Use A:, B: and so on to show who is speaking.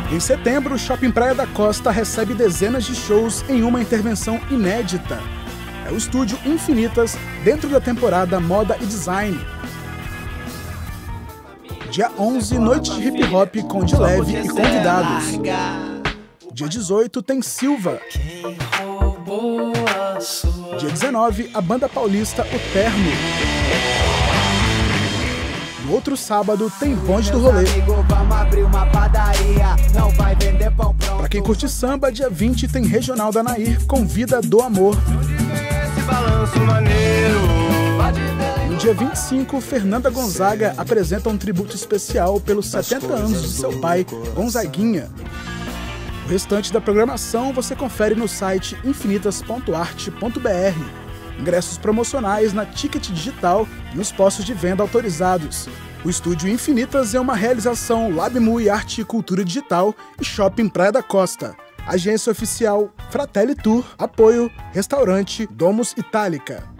A: Em setembro, o Shopping Praia da Costa recebe dezenas de shows em uma intervenção inédita. É o estúdio Infinitas, dentro da temporada Moda e Design. Dia 11, noite de hip hop com de leve e convidados. Dia 18 tem Silva. Dia 19, a banda paulista O Terno. No outro sábado tem Bonde do Rolê. Pra quem curte samba, dia 20 tem Regional da Nair com Vida do Amor. No dia 25, Fernanda Gonzaga apresenta um tributo especial pelos 70 anos de seu pai, Gonzaguinha. O restante da programação você confere no site infinitas.arte.br. Ingressos promocionais na Ticket Digital e nos postos de venda autorizados. O Estúdio Infinitas é uma realização LabMui Arte e Cultura Digital e Shopping Praia da Costa. Agência oficial Fratelli Tour, apoio Restaurante Domus Itálica.